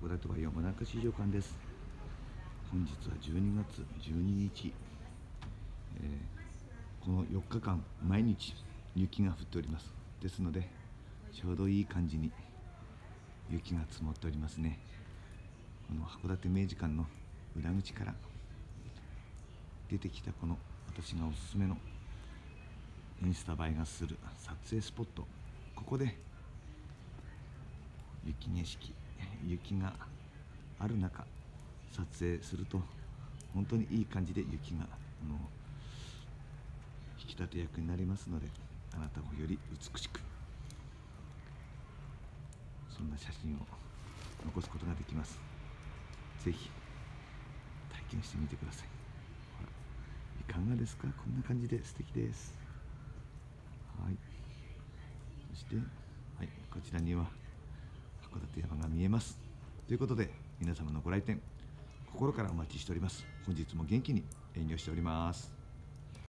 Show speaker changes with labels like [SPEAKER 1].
[SPEAKER 1] 函館は山中市場館です。本日は12月12日、この4日間毎日雪が降っております。ですのでちょうどいい感じに雪が積もっておりますね。この函館明治館の裏口から出てきたこの私がおすすめのインスタ映えがする撮影スポット、ここで雪景色、雪がある中撮影すると本当にいい感じで雪が引き立て役になりますので、あなたをより美しく、そんな写真を残すことができます。ぜひ体験してみてください。ほら、いかがですか？こんな感じで素敵です。はい、そして、はい、こちらには函館山が見えます。ということで皆様のご来店心からお待ちしております。本日も元気に営業しております。